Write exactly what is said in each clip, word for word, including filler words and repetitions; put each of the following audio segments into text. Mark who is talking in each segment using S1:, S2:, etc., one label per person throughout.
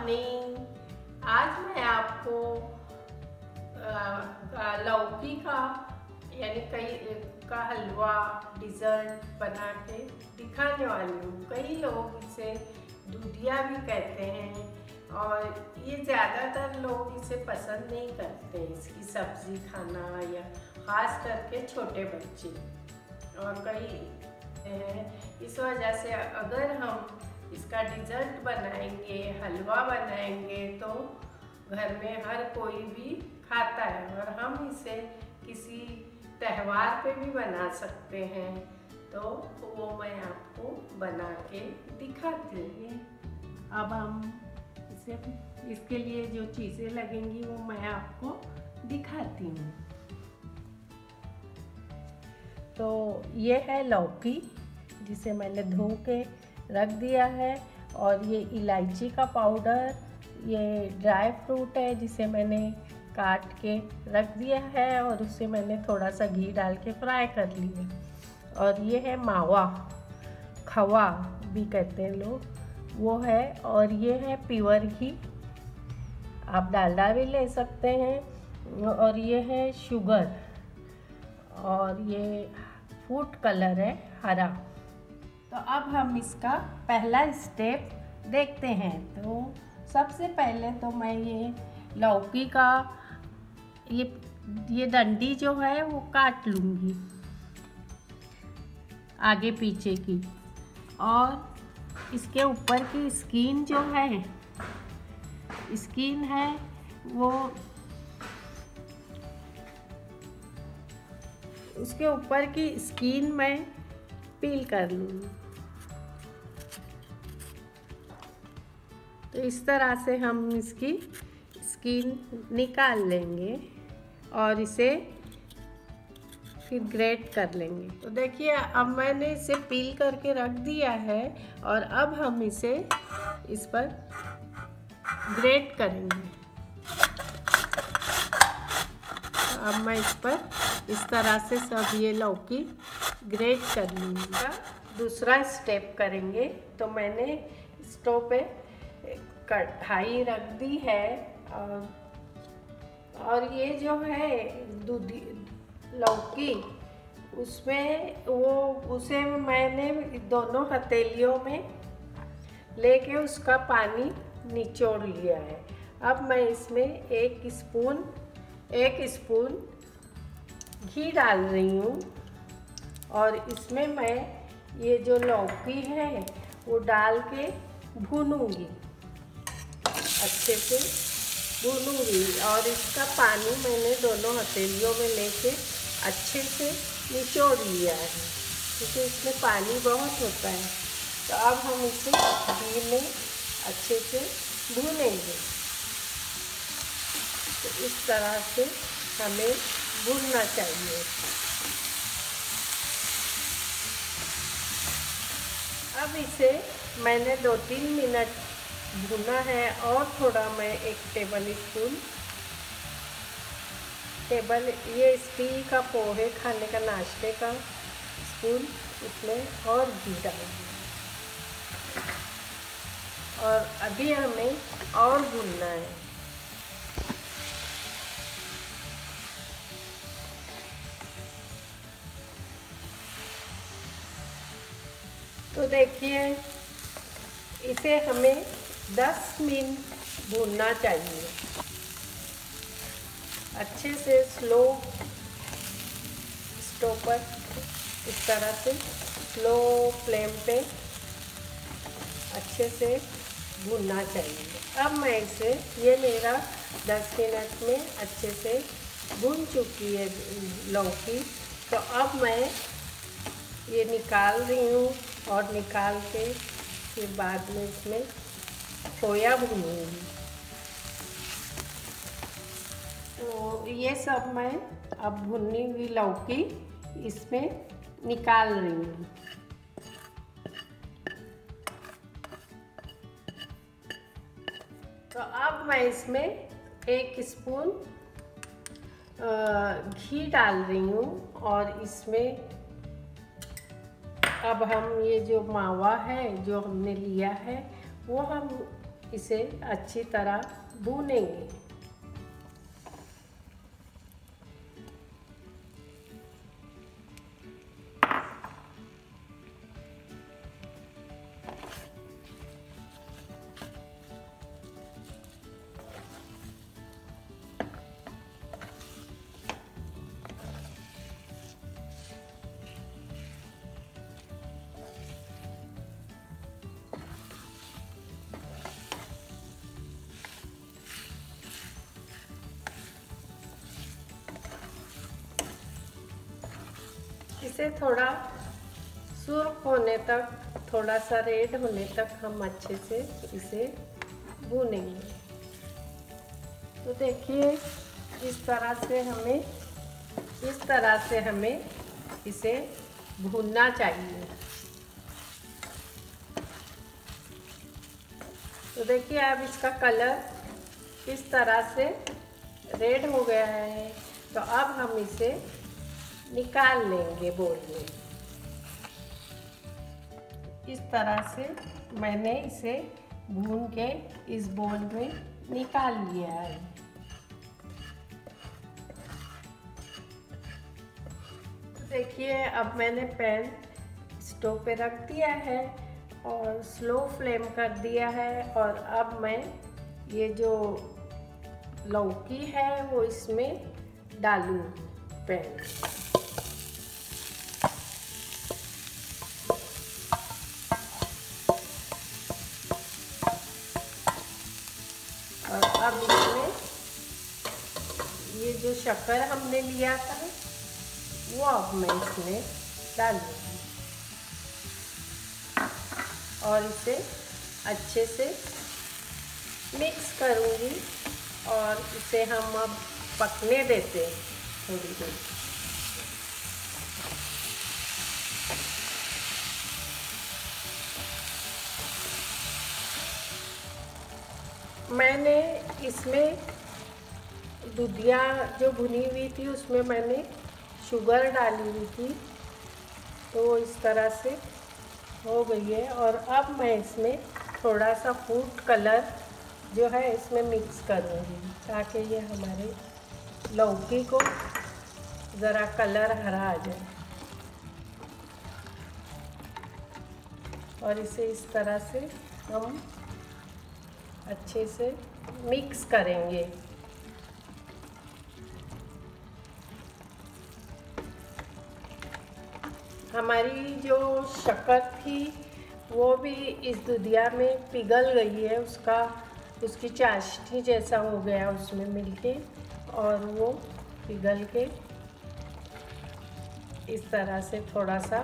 S1: Morning. आज मैं आपको लौकी का यानी कई का हलवा डिज़र्ट बना के दिखाने वाली हूँ। कई लोग इसे दूधिया भी कहते हैं और ये ज़्यादातर लोग इसे पसंद नहीं करते, इसकी सब्ज़ी खाना, या ख़ास करके छोटे बच्चे और कई हैं। इस वजह से अगर हम इसका डिज़र्ट बनाएंगे, हलवा बनाएंगे तो घर में हर कोई भी खाता है और हम इसे किसी त्यौहार पे भी बना सकते हैं। तो वो मैं आपको बना के दिखाती हूँ। अब हम इसे इसके लिए जो चीज़ें लगेंगी वो मैं आपको दिखाती हूँ। तो ये है लौकी जिसे मैंने धो के रख दिया है, और ये इलायची का पाउडर, ये ड्राई फ्रूट है जिसे मैंने काट के रख दिया है और उसे मैंने थोड़ा सा घी डाल के फ्राई कर लिया। और ये है मावा, खवा भी कहते हैं लोग, वो है। और ये है प्योर घी, आप डालडा भी ले सकते हैं। और ये है शुगर, और ये फूड कलर है हरा। तो अब हम इसका पहला स्टेप देखते हैं। तो सबसे पहले तो मैं ये लौकी का ये ये डंडी जो है वो काट लूँगी आगे पीछे की, और इसके ऊपर की स्किन जो है स्किन है वो उसके ऊपर की स्किन मैं पील कर लूँगी। तो इस तरह से हम इसकी स्किन निकाल लेंगे और इसे फिर ग्रेट कर लेंगे। तो देखिए अब मैंने इसे पील करके रख दिया है और अब हम इसे इस पर ग्रेट करेंगे। अब मैं इस पर इस तरह से सब ये लौकी ग्रेट कर लूँगी। दूसरा स्टेप करेंगे। तो मैंने स्टोव पे कढ़ाई रख दी है, और और ये जो है दूधी लौकी, उसमें वो उसे मैंने दोनों हथेलियों में लेके उसका पानी निचोड़ लिया है। अब मैं इसमें एक स्पून एक स्पून घी डाल रही हूँ और इसमें मैं ये जो लौकी है वो डाल के भूनूंगी, अच्छे से भूनूंगी। और इसका पानी मैंने दोनों हथेलियों में लेके अच्छे से निचोड़ लिया है, क्योंकि इसमें पानी बहुत होता है। तो अब हम इसे घी में अच्छे से भूनेंगे। तो इस तरह से हमें भूनना चाहिए। अब इसे मैंने दो तीन मिनट भुना है, और थोड़ा मैं एक टेबल स्पून टेबल ये स्टील का पोहे खाने का नाश्ते का स्पून इसमें और घी डालूंगी। और अभी हमें और भूनना है। तो देखिए इसे हमें दस मिनट भूनना चाहिए, अच्छे से स्लो स्टोव पर इस तरह से स्लो फ्लेम पे अच्छे से भूनना चाहिए। अब मैं इसे ये मेरा दस मिनट में अच्छे से भून चुकी है लौकी। तो अब मैं ये निकाल रही हूँ और निकाल के फिर बाद में इसमें खोया भूनूंगी। तो ये सब मैं अब भुनी हुई लौकी इसमें निकाल रही हूँ। तो अब मैं इसमें एक स्पून घी डाल रही हूँ, और इसमें अब हम ये जो मावा है जो हमने लिया है वो हम इसे अच्छी तरह भूनेंगे। इसे थोड़ा सुर्ख होने तक, थोड़ा सा रेड होने तक हम अच्छे से इसे भूनेंगे। तो देखिए इस तरह से हमें इस तरह से हमें इसे भूनना चाहिए। तो देखिए अब इसका कलर इस तरह से रेड हो गया है। तो अब हम इसे निकाल लेंगे बोल में। इस तरह से मैंने इसे भून के इस बोल में निकाल लिया है। देखिए अब मैंने पैन स्टोव पे रख दिया है और स्लो फ्लेम कर दिया है। और अब मैं ये जो लौकी है वो इसमें डालूंगी पैन। और अब इसमें ये जो शक्कर हमने लिया था वो अब मैं इसमें डालूंगी और इसे अच्छे से मिक्स करूंगी। और इसे हम अब पकने देते हैं थोड़ी देर। मैंने इसमें दूधिया जो भुनी हुई थी उसमें मैंने शुगर डाली हुई थी, तो वो इस तरह से हो गई है। और अब मैं इसमें थोड़ा सा फूड कलर जो है इसमें मिक्स करूँगी ताकि ये हमारे लौकी को ज़रा कलर हरा आ जाए। और इसे इस तरह से हम अच्छे से मिक्स करेंगे। हमारी जो शक्कर थी वो भी इस दूधिया में पिघल गई है, उसका उसकी चाशनी जैसा हो गया उसमें मिलके, और वो पिघल के इस तरह से थोड़ा सा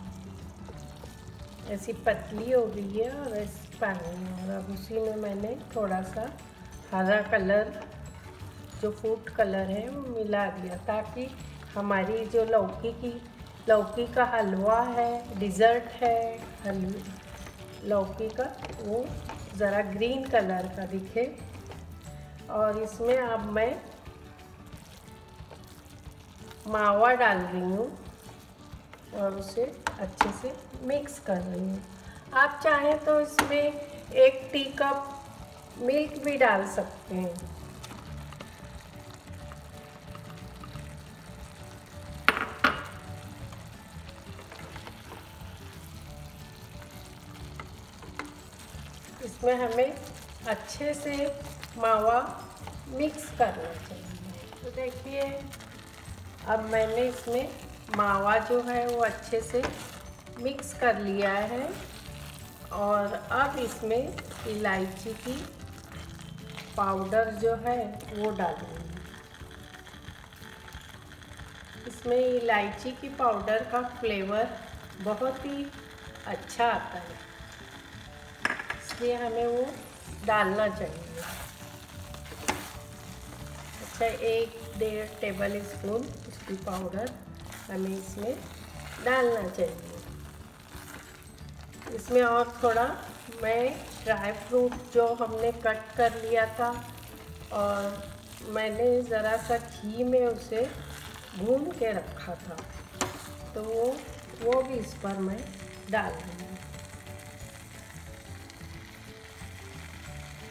S1: ऐसी पतली हो गई है और इस पानी में। और अब उसी में मैंने थोड़ा सा हरा कलर जो फूड कलर है वो मिला दिया ताकि हमारी जो लौकी की लौकी का हलवा है, डिज़र्ट है हलवा लौकी का, वो ज़रा ग्रीन कलर का दिखे। और इसमें अब मैं मावा डाल रही हूँ और उसे अच्छे से मिक्स कर रही हूँ। आप चाहें तो इसमें एक टी कप मिल्क भी डाल सकते हैं। इसमें हमें अच्छे से मावा मिक्स करना चाहिए। तो देखिए अब मैंने इसमें मावा जो है वो अच्छे से मिक्स कर लिया है। और अब इसमें इलायची की पाउडर जो है वो डालूंगी। इसमें इलायची की पाउडर का फ्लेवर बहुत ही अच्छा आता है, इसलिए हमें वो डालना चाहिए। अच्छा, एक डेढ़ टेबल स्पून उसकी पाउडर हमें इसमें डालना चाहिए। इसमें और थोड़ा मैं ड्राई फ्रूट जो हमने कट कर लिया था और मैंने ज़रा सा घी में उसे भून के रखा था, तो वो वो भी इस पर मैं डाल दूँगी।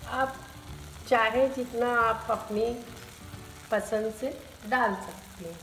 S1: आप चाहे जितना आप अपनी पसंद से डाल सकते हैं।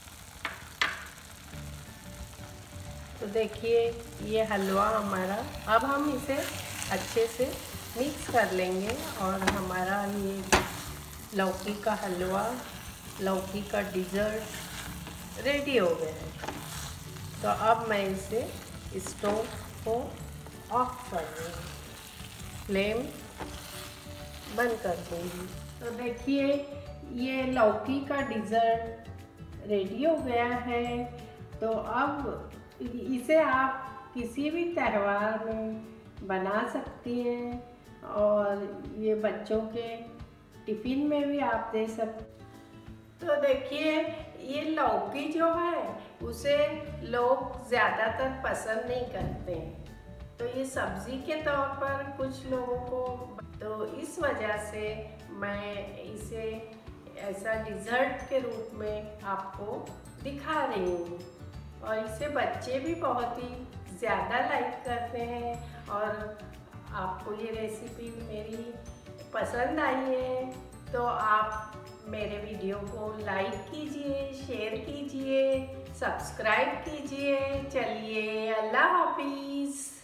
S1: तो देखिए ये हलवा हमारा, अब हम इसे अच्छे से मिक्स कर लेंगे और हमारा ये लौकी का हलवा, लौकी का डिज़र्ट रेडी हो गया है। तो अब मैं इसे स्टोव को ऑफ कर दूँगी, फ्लेम बंद कर दूँगी। तो देखिए ये लौकी का डिज़र्ट रेडी हो गया है। तो अब इसे आप किसी भी त्यौहार में बना सकती हैं और ये बच्चों के टिफ़िन में भी आप दे सकते। तो देखिए ये लौकी जो है उसे लोग ज़्यादातर पसंद नहीं करते हैं, तो ये सब्ज़ी के तौर पर कुछ लोगों को, तो इस वजह से मैं इसे ऐसा डिज़र्ट के रूप में आपको दिखा रही हूँ। और इसे बच्चे भी बहुत ही ज़्यादा लाइक करते हैं। और आपको ये रेसिपी मेरी पसंद आई है तो आप मेरे वीडियो को लाइक कीजिए, शेयर कीजिए, सब्सक्राइब कीजिए। चलिए अल्लाह हाफिज़।